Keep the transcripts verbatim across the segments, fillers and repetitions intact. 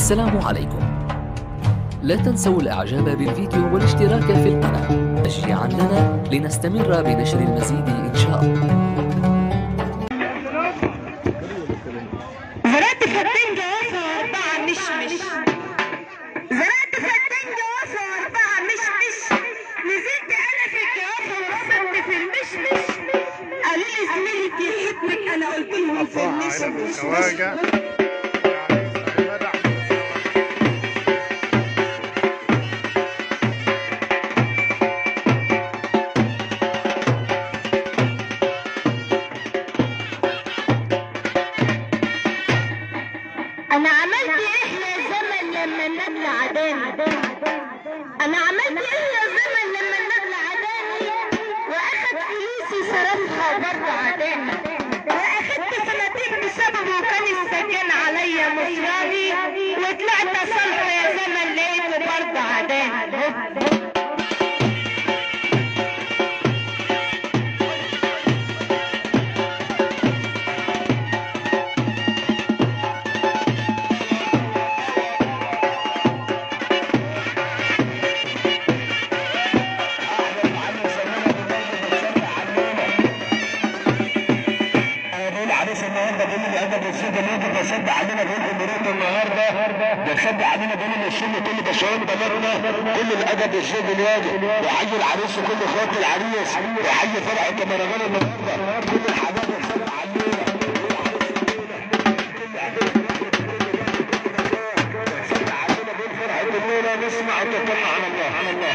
السلام عليكم. لا تنسوا الإعجاب بالفيديو والاشتراك في القناة تشجيعا لنا لنستمر بنشر المزيد إن شاء الله. زرعت فدان جوافة وأربعة مشمش، زرعت فدان جوافة وأربعة مشمش، نزلت أنا في الجوافة ووصلت في المشمش، قالوا لي زميلتي حبك، أنا قلت لهم في المشمش. أنا عملت إيه يا زمن لما النبل عداني؟ أنا عملت إيه يا زمن لما النبل عداني؟ وأخد فلوسي صرفها وبرضه عداني، وأخدت سنتين بسببه وكان السجان عليا مصراني، وطلعت أصالحه يا زمن لقيته برضه عداني. النهارده بيقول لي الادب والسيد الراجل ده شد علينا بيقول امورات النهارده ده شد علينا بيقول لي الشم كل ده شباب بلغنا كل الادب والسيد الراجل وحي العريس وكل اخوات العريس وحي فرح الكمرغان النهارده كل الحبايب شد علينا شد علينا بيقول فرح الليله نسمع وتطلع على الله على الله.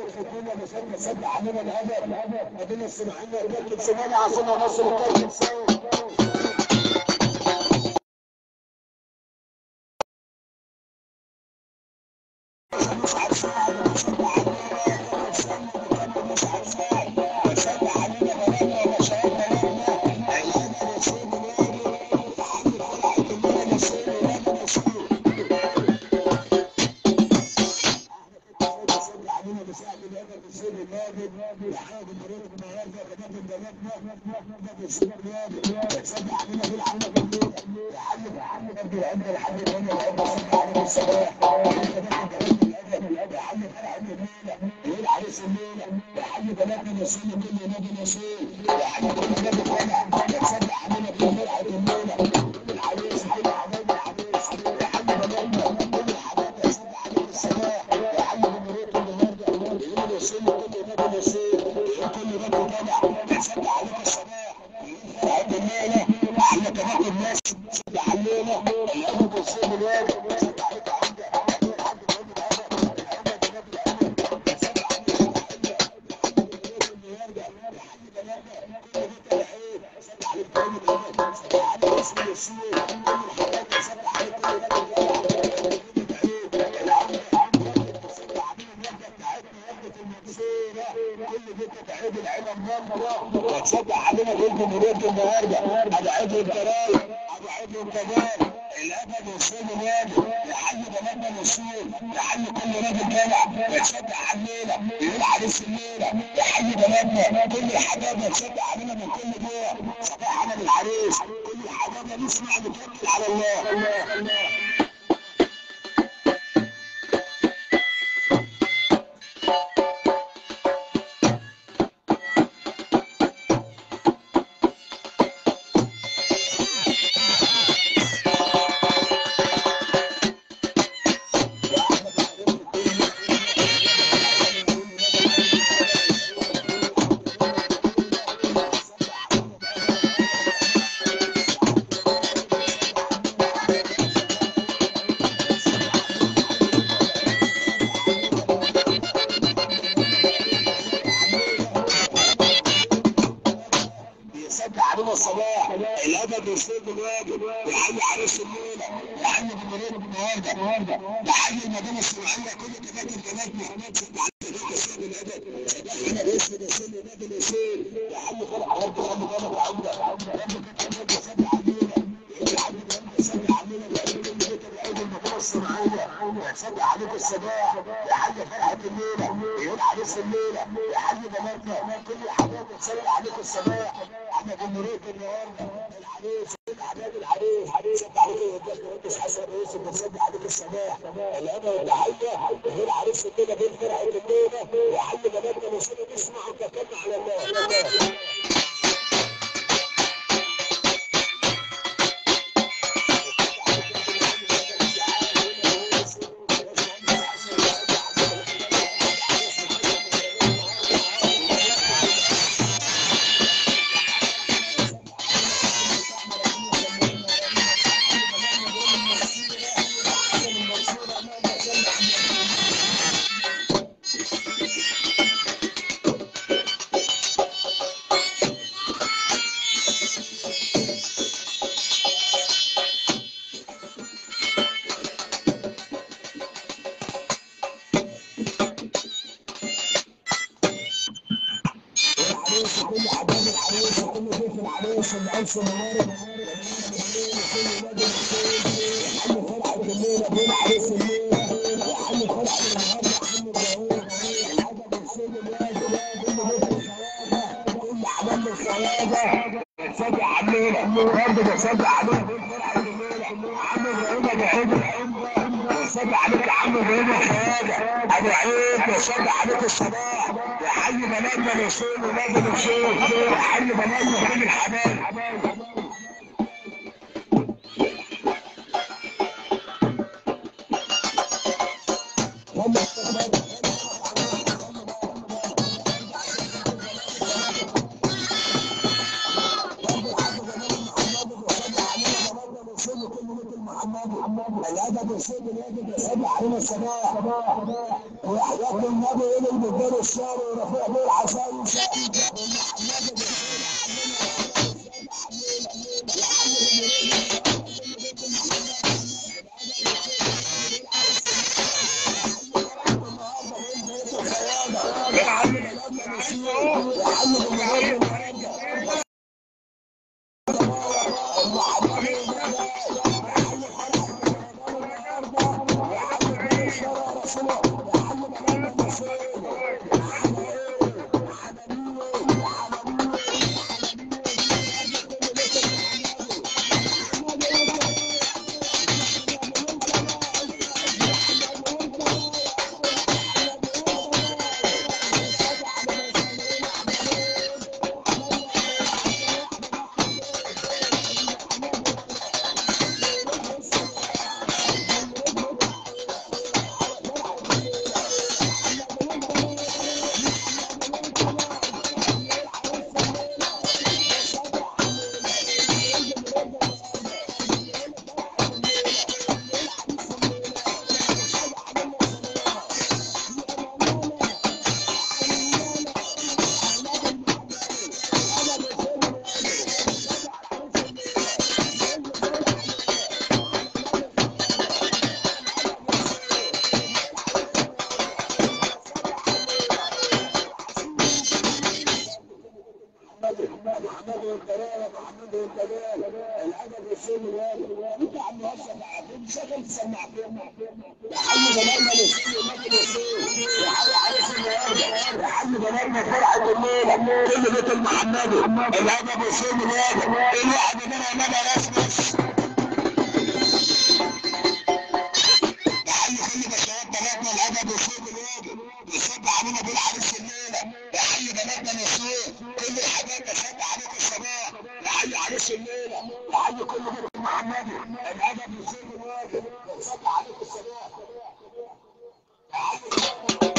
الدنيا مشاركه سد علينا الهدف ادينا السماعيه رجال سماعيه عشان نوصل الكوره سوا. مش عارفه مش عارفه مش عارفه سد علينا بلدنا ومشاعرنا لحنا عيالنا نسيب الوادي لحد فرحه الدنيا نسيب الوادي نسيب علينا بساعد الهدف بسيب النادي لحد مريض النهارده كمان بلدنا ده بسيب النادي تصدق علينا في الحلقه الليله لحد لحد برضه عند لحد الثانيه لعب صدق علينا الصباح لحد فرحه الليله يقول عريس الليله لحد بلدنا نسيب كل نادي نسيب لحد كل نادي طالع تصدق علينا في فرحه الليله كل العريس كل حبايب العريس لحد بلدنا كل الحبايب تصدق علينا الصباح لحد مريض يقول يسيب كل نادي نسيب كل نادي طالع تصدق علينا الصباح فرحه الليله احلى كمان الناس تصدق علينا الابد يسيب الواد تصدق عليك عندك تصدق علينا جدا مريض النهارده ابو عيد الكراي ابو عيد الكمال الابد يصيب الوادي لحل بلدنا نصيب لحل كل راجل طالع يتصدق علينا يقول عريس الليله لحل بلدنا كل الحبايب يتصدق علينا من كل جوع صباح انا للعريس كل الحبايب نسمع نتوكل على الله الله الله الصباح الابد يصيب الواجب يحيي عريس الليله يحيي بالمريض النهارده يحيي المدينه الصناعيه كل كباتن بلدنا تصدق على الشعب الابد احنا باسم رسول النبي الرسول يحيي فرح رب خلي بالك عمده رب كتب يصدق علينا يحيي يصدق علينا يحيي بيت العيد المدينه الصناعيه يصدق عليك الصباح يحيي فرحه الليله يقول عريس الليله يحيي بلدنا كل حاجات تصدق عليك الصباح احنا جمهوريه النهارده العريس الاعداد العريس عريس انت عليك المهندس حسن يوسف بتصدق عليك الصباح الامل والتحيه غير عريس الليله بين فرحه الليله وحل بلدنا وصلنا نسمع وتكلنا على الله كل حبايب العريس وكل ضيف العريس الألف مبارك وكل نادي يحل فرحة الليلة بين عريس الليلة يحل فرحة النهارده حمد الجواب الهدف يصيب الواد كل ضيف الخواجة كل حبايب الخواجة يتصدق علينا برضه بيتصدق علينا بين فرحة الليلة عم ابراهيم ابو عيد يتصدق عليك يا عم ابراهيم الخواجة ابو عيد يتصدق عليك الصباح يحيي بلدنا نصيب ولاد نصيب يحيي بلدنا كل الحبايب الهدف يصيب الواجب يصيب علينا الصباح وحياة النبي إلي بالدين الشاري ورفيع بيه العشاوي العدد السن الواحد انت عم يوصل عبد شغل تسمع فيه يا حي جمالنا للسن المجد السن يا حي عريس النهارده يا حي جمالنا فرحه الليله كل بيت المحمدي العدد السن الواحد الواحد منها نبى راس بس يا حي كل بشوات بلدنا العدد السن الواحد بيصبح علينا بالعريس الليله يا حي بلدنا للسن كل الحبايب بيصبح عليك الصباح يا حي عريس الليله يا حي كل بيت محمدي العدد السن الواحد بيصبح عليك الصباح يا حي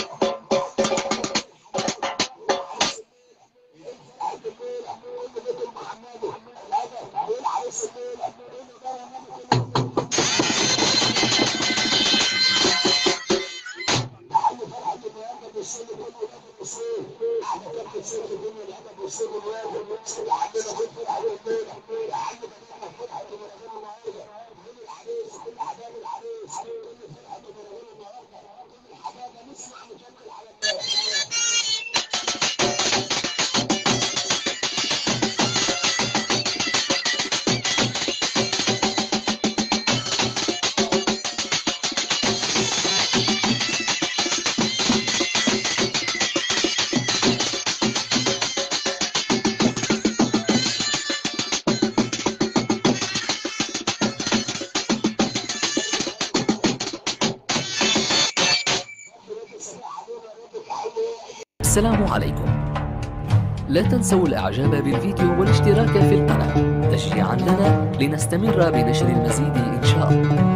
السلام عليكم. لا تنسوا الاعجاب بالفيديو والاشتراك في القناة تشجيعا لنا لنستمر بنشر المزيد ان شاء الله.